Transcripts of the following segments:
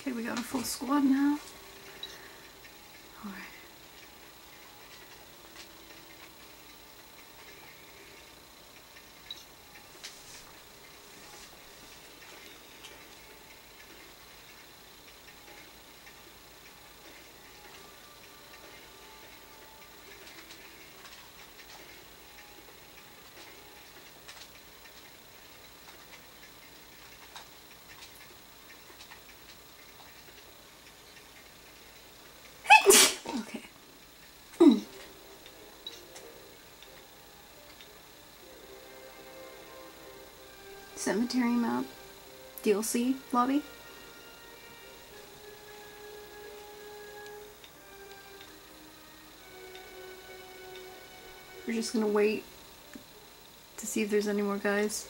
Okay, we got a full squad now. Alright. Okay. Cemetery map. DLC lobby. We're just gonna wait to see if there's any more guys.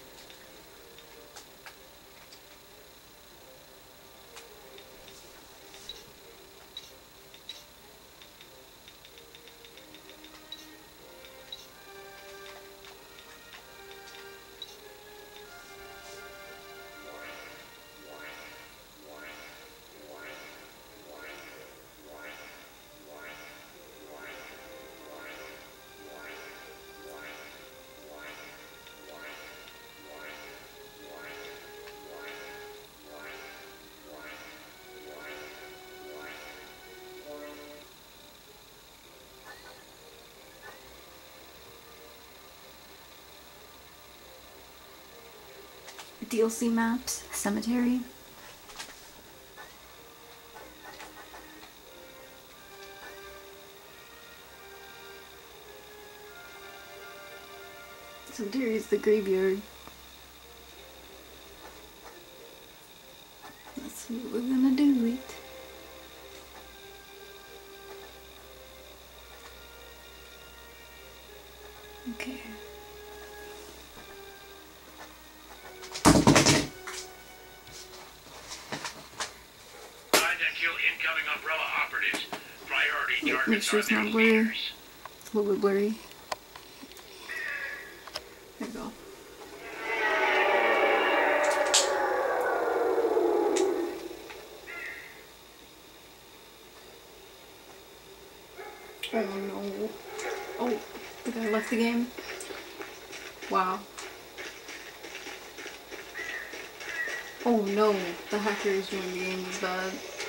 DLC maps, cemetery. Cemetery is the graveyard. Let's see what we're gonna do it. Okay. Incoming Umbrella operatives. Priority targets. Make sure it's not blurry. It's a little bit blurry. There we go. Oh no. Oh, the guy left the game. Wow. Oh no, the hacker is doing the game is bad.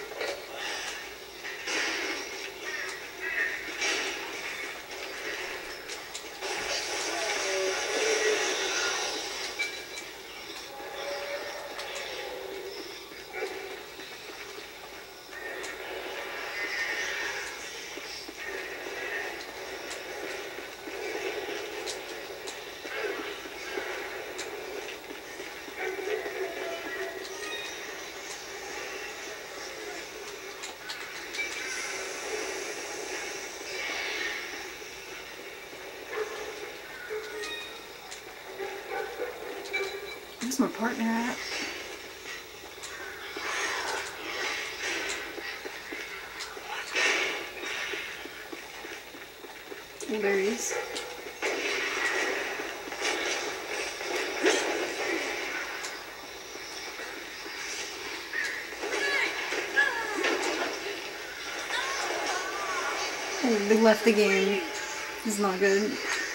Where's my partner at? Oh, there he is. Oh, they left the game. This is not good.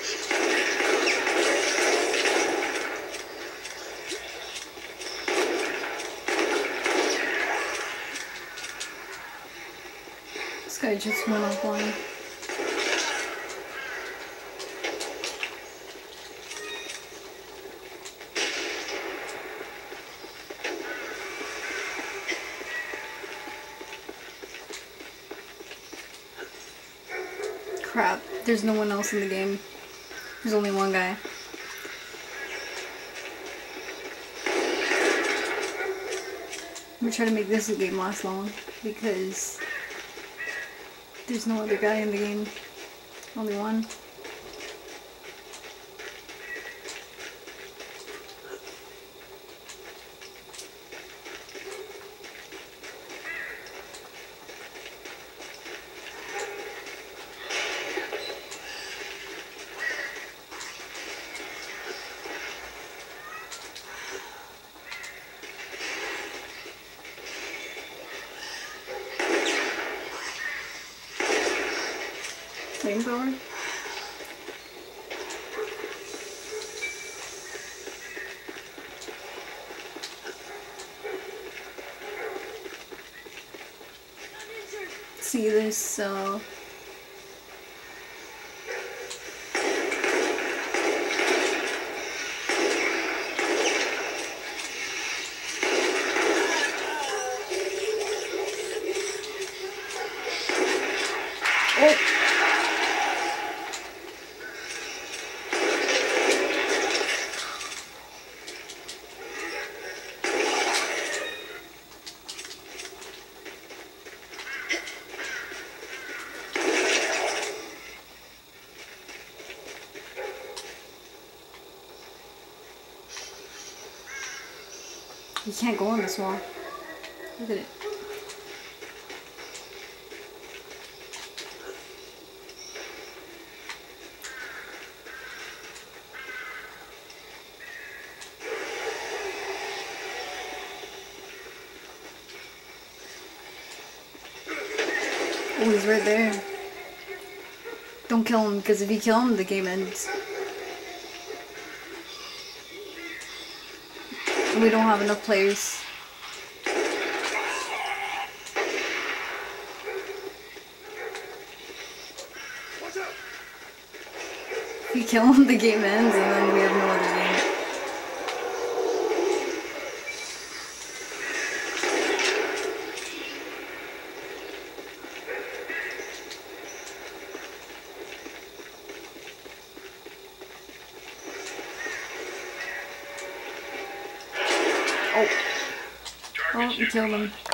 This guy just went offline. Crap, there's no one else in the game. There's only one guy. I'm gonna try to make this game last long because there's no other guy in the game. Only one. staying power. See this, oh! You can't go on this wall. Look at it. Oh, he's right there. Don't kill him, because if you kill him, the game ends. And we don't have enough players. If you kill him, the game ends, and then we have no other game. Oh, you killed him.